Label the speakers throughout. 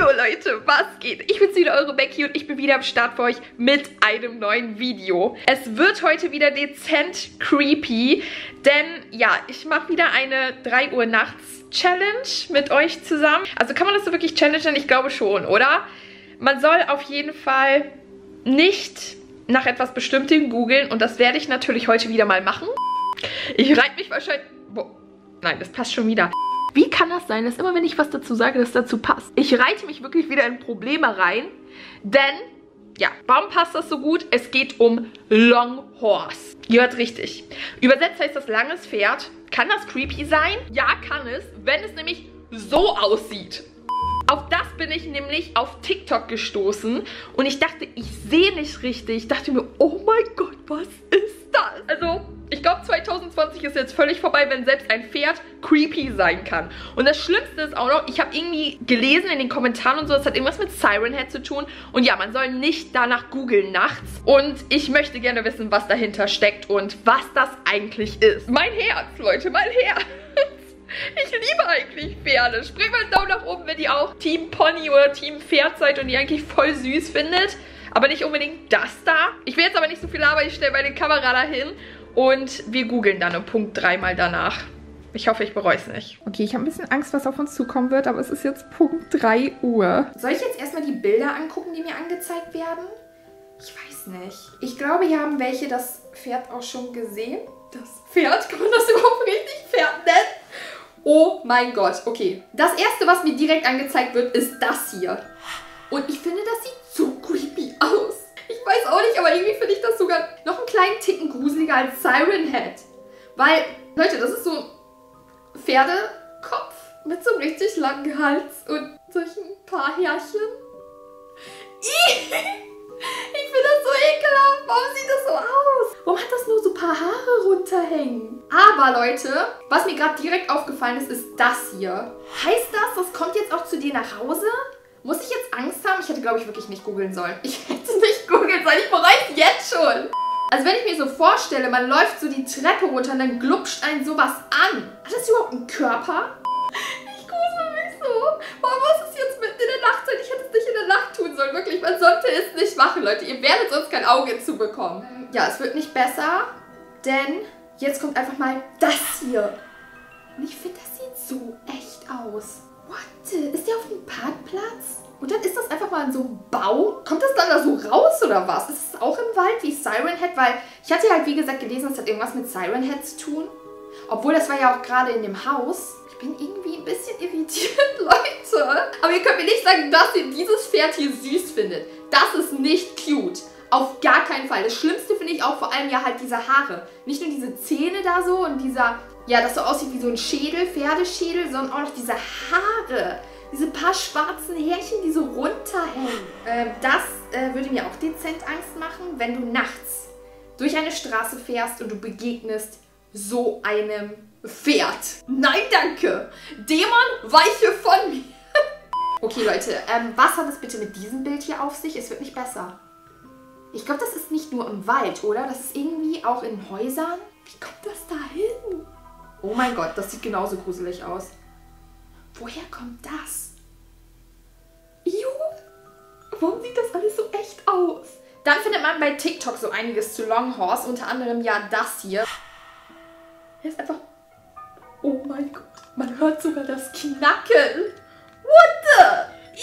Speaker 1: Hallo Leute, was geht? Ich bin's wieder, eure Becky, und ich bin wieder am Start für euch mit einem neuen Video. Es wird heute wieder dezent creepy, denn ja, ich mache wieder eine 3 Uhr nachts Challenge mit euch zusammen. Also kann man das so wirklich challengen? Ich glaube schon, oder? Man soll auf jeden Fall nicht nach etwas Bestimmtem googeln, und das werde ich natürlich heute wieder mal machen. Ich reite mich wahrscheinlich... Nein, das passt schon wieder. Wie kann das sein, dass immer, wenn ich was dazu sage, das dazu passt? Ich reite mich wirklich wieder in Probleme rein, denn, ja, warum passt das so gut? Es geht um Long Horse. Ihr hört richtig. Übersetzt heißt das langes Pferd. Kann das creepy sein? Ja, kann es, wenn es nämlich so aussieht. Auf das bin ich nämlich auf TikTok gestoßen und ich dachte, ich sehe nicht richtig. Ich dachte mir, oh mein Gott, was ist das? Also, ich glaube 2020 ist jetzt völlig vorbei, wenn selbst ein Pferd creepy sein kann. Und das Schlimmste ist auch noch, ich habe irgendwie gelesen in den Kommentaren und so, das hat irgendwas mit Siren Head zu tun. Und ja, man soll nicht danach googeln nachts. Und ich möchte gerne wissen, was dahinter steckt und was das eigentlich ist. Mein Herz, Leute, mein Herz. Ich liebe eigentlich Pferde. Springt mal einen Daumen nach oben, wenn ihr auch Team Pony oder Team Pferd seid und ihr eigentlich voll süß findet. Aber nicht unbedingt das da. Ich will jetzt aber nicht so viel labern, ich stelle meine Kamera dahin. Und wir googeln dann um Punkt 3 mal danach. Ich hoffe, ich bereue es nicht. Okay, ich habe ein bisschen Angst, was auf uns zukommen wird, aber es ist jetzt Punkt 3 Uhr.
Speaker 2: Soll ich jetzt erstmal die Bilder angucken, die mir angezeigt werden? Ich weiß nicht. Ich glaube, hier haben welche das Pferd auch schon gesehen. Das Pferd? Kann man das überhaupt richtig Pferd nennen? Oh mein Gott, okay. Das erste, was mir direkt angezeigt wird, ist das hier. Und ich finde, das sieht so creepy aus. Ich weiß auch nicht, aber irgendwie finde ich das sogar noch einen kleinen Ticken gruseliger als Siren Head. Weil, Leute, das ist so ein Pferdekopf mit so einem richtig langen Hals und solchen paar Härchen. Ich finde das so ekelhaft. Warum sieht das so aus? Warum hat das nur so ein paar Haare runterhängen? Aber Leute, was mir gerade direkt aufgefallen ist, ist das hier. Heißt das kommt jetzt auch zu dir nach Hause? Muss ich jetzt Angst haben? Ich hätte, glaube ich, wirklich nicht googeln sollen. Ich hätte nicht googeln sollen. Ich bereue es jetzt schon. Also wenn ich mir so vorstelle, man läuft so die Treppe runter und dann glupscht einen sowas an. Hat das überhaupt einen Körper? Ich grusel mich so. Warum muss es jetzt mitten in der Nacht sein? Ich hätte es nicht in der Nacht tun sollen. Wirklich, man sollte es nicht machen, Leute. Ihr werdet sonst kein Auge zubekommen. Ja, es wird nicht besser, denn jetzt kommt einfach mal das hier. Und ich finde, das sieht so echt aus. What? Ist der auf dem Parkplatz? Und dann ist das einfach mal in so einem Baum? Kommt das dann da so raus oder was? Ist es auch im Wald wie Siren Head? Weil ich hatte halt, wie gesagt, gelesen, es hat irgendwas mit Siren Head zu tun. Obwohl, das war ja auch gerade in dem Haus. Ich bin irgendwie ein bisschen irritiert, Leute. Aber ihr könnt mir nicht sagen, dass ihr dieses Pferd hier süß findet. Das ist nicht cute. Auf gar keinen Fall. Das Schlimmste finde ich auch vor allem ja halt diese Haare. Nicht nur diese Zähne da so und dieser... Ja, das so aussieht wie so ein Schädel, Pferdeschädel, sondern auch noch diese Haare. Diese paar schwarzen Härchen, die so runterhängen. Das würde mir auch dezent Angst machen, wenn du nachts durch eine Straße fährst und du begegnest so einem Pferd. Nein, danke. Dämon, weiche von mir. Okay, Leute, was hat es bitte mit diesem Bild hier auf sich? Es wird nicht besser. Ich glaube, das ist nicht nur im Wald, oder? Das ist irgendwie auch in Häusern. Wie kommt das da hin? Oh mein Gott, das sieht genauso gruselig aus. Woher kommt das? Warum sieht das alles so echt aus? Dann findet man bei TikTok so einiges zu Long Horse, unter anderem ja das hier. Hier ist einfach... Oh mein Gott, man hört sogar das Knacken. What the?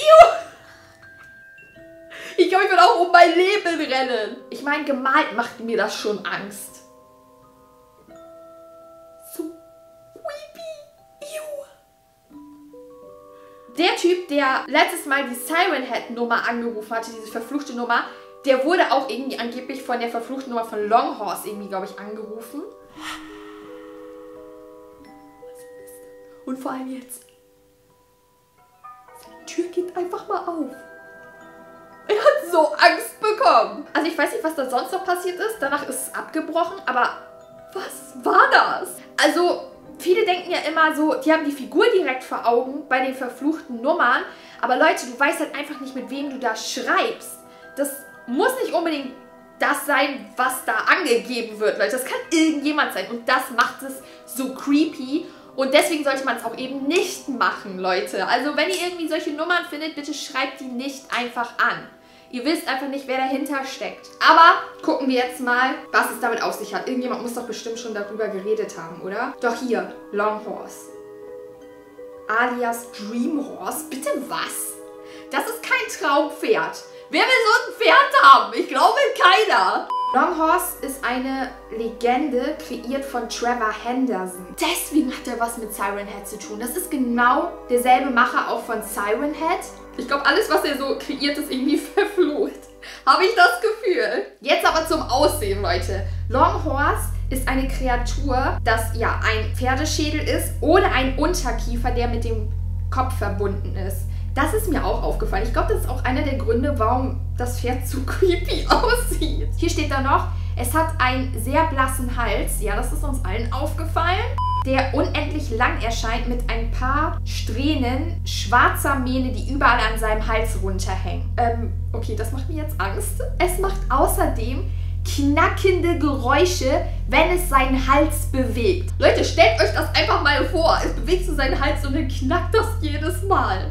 Speaker 2: Ich glaube, ich würde auch um mein Leben rennen. Ich meine, gemalt macht mir das schon Angst. Der Typ, der letztes Mal die Siren Head Nummer angerufen hatte, diese verfluchte Nummer, der wurde auch irgendwie angeblich von der verfluchten Nummer von Long Horse irgendwie, glaube ich, angerufen. Was ist das? Und vor allem jetzt. Die Tür geht einfach mal auf. Er hat so Angst bekommen. Also ich weiß nicht, was da sonst noch passiert ist. Danach ist es abgebrochen, aber was war das? Also... Viele denken ja immer so, die haben die Figur direkt vor Augen bei den verfluchten Nummern. Aber Leute, du weißt halt einfach nicht, mit wem du da schreibst. Das muss nicht unbedingt das sein, was da angegeben wird, Leute. Das kann irgendjemand sein. Und das macht es so creepy. Und deswegen sollte man es auch eben nicht machen, Leute. Also wenn ihr irgendwie solche Nummern findet, bitte schreibt die nicht einfach an. Ihr wisst einfach nicht, wer dahinter steckt. Aber gucken wir jetzt mal, was es damit auf sich hat. Irgendjemand muss doch bestimmt schon darüber geredet haben, oder? Doch hier, Longhorse. Alias Dreamhorse. Bitte was? Das ist kein Traumpferd. Wer will so ein Pferd haben? Ich glaube keiner. Longhorse ist eine Legende, kreiert von Trevor Henderson. Deswegen hat er was mit Siren Head zu tun. Das ist genau derselbe Macher auch von Siren Head. Ich glaube, alles, was er so kreiert, ist irgendwie verflucht. Habe ich das Gefühl. Jetzt aber zum Aussehen, Leute. Longhorse ist eine Kreatur, das ja ein Pferdeschädel ist, ohne einen Unterkiefer, der mit dem Kopf verbunden ist. Das ist mir auch aufgefallen. Ich glaube, das ist auch einer der Gründe, warum das Pferd so creepy aussieht. Hier steht da noch, es hat einen sehr blassen Hals. Ja, das ist uns allen aufgefallen. Der unendlich lang erscheint mit ein paar Strähnen schwarzer Mähne, die überall an seinem Hals runterhängen. Okay, das macht mir jetzt Angst. Es macht außerdem knackende Geräusche, wenn es seinen Hals bewegt. Leute, stellt euch das einfach mal vor. Es bewegt so seinen Hals und dann knackt das jedes Mal.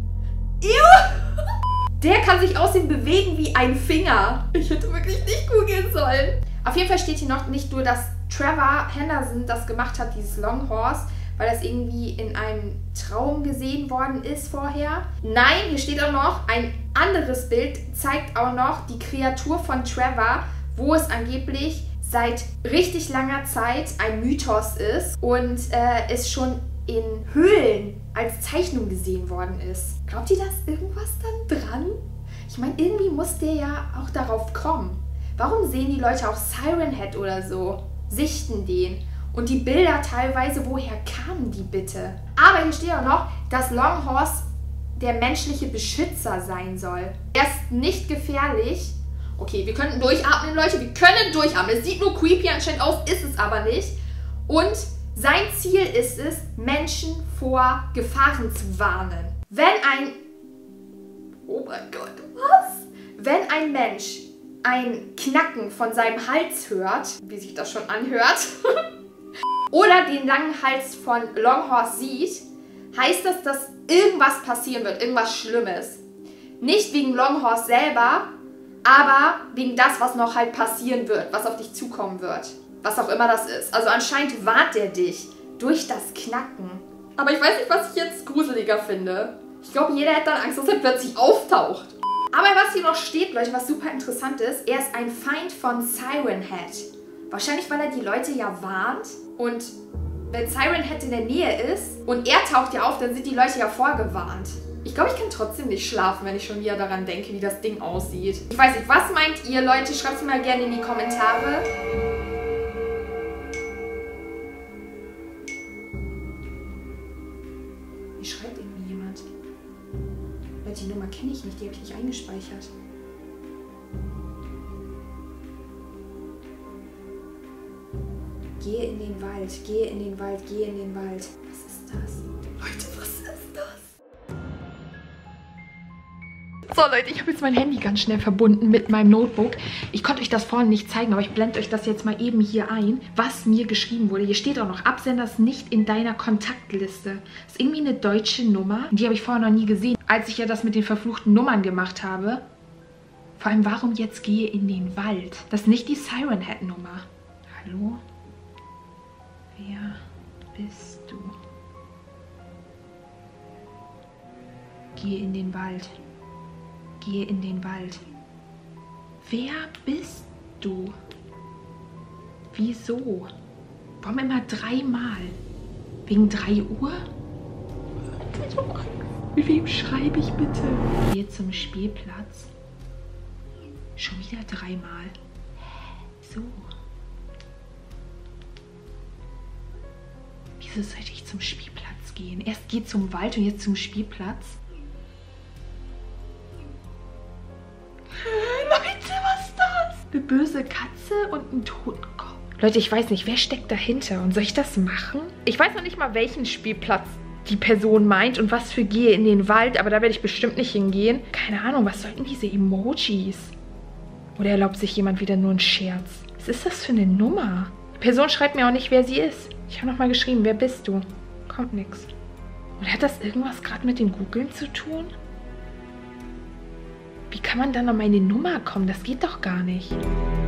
Speaker 2: Der kann sich außerdem bewegen wie ein Finger. Ich hätte wirklich nicht googeln sollen. Auf jeden Fall steht hier noch nicht nur, dass Trevor Henderson das gemacht hat, dieses Longhorse, weil das irgendwie in einem Traum gesehen worden ist vorher. Nein, hier steht auch noch, ein anderes Bild zeigt auch noch die Kreatur von Trevor, wo es angeblich seit richtig langer Zeit ein Mythos ist und es schon in Höhlen als Zeichnung gesehen worden ist. Glaubt ihr, da ist irgendwas dann dran? Ich meine, irgendwie muss der ja auch darauf kommen. Warum sehen die Leute auch Siren Head oder so? Sichten den. Und die Bilder teilweise, woher kamen die bitte? Aber hier steht auch noch, dass Longhorse der menschliche Beschützer sein soll. Er ist nicht gefährlich. Okay, wir können durchatmen, Leute. Wir können durchatmen. Es sieht nur creepy anscheinend aus, ist es aber nicht. Und sein Ziel ist es, Menschen vor Gefahren zu warnen. Wenn ein... Oh mein Gott, was? Wenn ein Mensch ein Knacken von seinem Hals hört, wie sich das schon anhört, oder den langen Hals von Longhorse sieht, heißt das, dass irgendwas passieren wird, irgendwas Schlimmes. Nicht wegen Longhorse selber, aber wegen das, was noch halt passieren wird, was auf dich zukommen wird. Was auch immer das ist. Also anscheinend warnt er dich durch das Knacken. Aber ich weiß nicht, was ich jetzt gruseliger finde. Ich glaube, jeder hat dann Angst, dass er plötzlich auftaucht. Aber was hier noch steht, Leute, was super interessant ist, er ist ein Feind von Siren Head. Wahrscheinlich, weil er die Leute ja warnt. Und wenn Siren Head in der Nähe ist und er taucht ja auf, dann sind die Leute ja vorgewarnt. Ich glaube, ich kann trotzdem nicht schlafen, wenn ich schon wieder daran denke, wie das Ding aussieht. Ich weiß nicht, was meint ihr, Leute? Schreibt es mal gerne in die Kommentare. Hier schreibt irgendwie jemand. Die Nummer kenne ich nicht, die habe ich nicht eingespeichert. Gehe in den Wald, gehe in den Wald, gehe in den Wald. Was ist das? Leute, was ist das?
Speaker 1: So Leute, ich habe jetzt mein Handy ganz schnell verbunden mit meinem Notebook. Ich konnte euch das vorhin nicht zeigen, aber ich blende euch das jetzt mal eben hier ein, was mir geschrieben wurde. Hier steht auch noch, Absenders nicht in deiner Kontaktliste. Das ist irgendwie eine deutsche Nummer. Die habe ich vorher noch nie gesehen, als ich ja das mit den verfluchten Nummern gemacht habe. Vor allem, warum jetzt gehe in den Wald? Das ist nicht die Siren Head Nummer. Hallo? Wer bist du? Gehe in den Wald. Gehe in den Wald. Wer bist du? Wieso? Warum immer dreimal? Wegen 3 Uhr? Mit wem schreibe ich bitte? Gehe zum Spielplatz. Schon wieder 3-mal. So. Wieso sollte ich zum Spielplatz gehen? Erst geht zum Wald und jetzt zum Spielplatz. Leute, was ist das? Eine böse Katze und ein Totenkopf. Leute, ich weiß nicht, wer steckt dahinter? Und soll ich das machen? Ich weiß noch nicht mal, welchen Spielplatz die Person meint und was für gehe in den Wald, aber da werde ich bestimmt nicht hingehen. Keine Ahnung, was sollten diese Emojis? Oder erlaubt sich jemand wieder nur einen Scherz? Was ist das für eine Nummer? Die Person schreibt mir auch nicht, wer sie ist. Ich habe nochmal geschrieben, wer bist du? kommt nichts. Und hat das irgendwas gerade mit dem Googlen zu tun? Wie kann man dann an meine Nummer kommen? Das geht doch gar nicht.